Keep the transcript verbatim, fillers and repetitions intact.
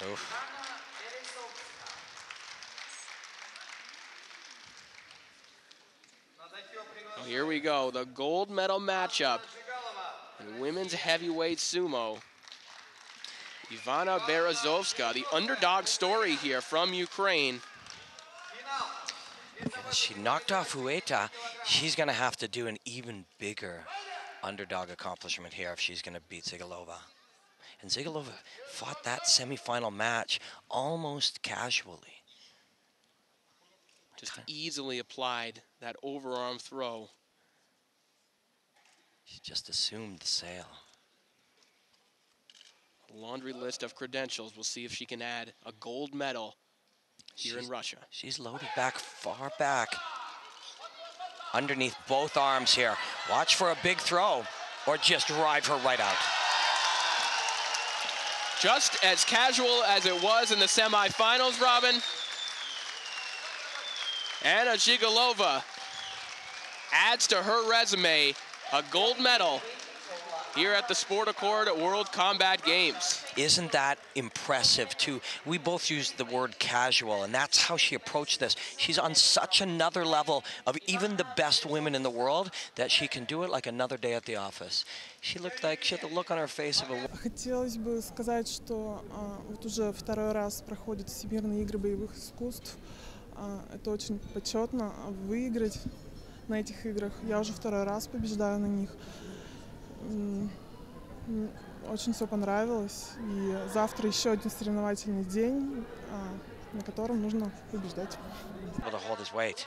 Oof. Well, here we go, the gold medal matchup in women's heavyweight sumo. Ivana Berezovska, the underdog story here from Ukraine. She knocked off Huerta. She's going to have to do an even bigger underdog accomplishment here if she's going to beat Zigalova. And Zigalova fought that semifinal match almost casually. Just easily applied that overarm throw. She just assumed the sail. A laundry list of credentials. We'll see if she can add a gold medal here she's, in Russia. She's loaded back, far back. Underneath both arms here. Watch for a big throw or just drive her right out. Just as casual as it was in the semifinals, Robin. Anna Zigalova adds to her resume a gold medal here at the Sport Accord World Combat Games. Isn't that impressive, too? We both used the word casual, and that's how she approached this. She's on such another level of even the best women in the world that she can do it like another day at the office. She looked like she had the look on her face of a... Хотелось бы сказать, что а, вот уже второй раз проходят Всемирные игры боевых искусств. А, это очень почетно выиграть на этих играх. Я уже второй раз побеждаю на них. Очень все понравилось. И завтра еще один соревновательный день, на котором нужно побеждать.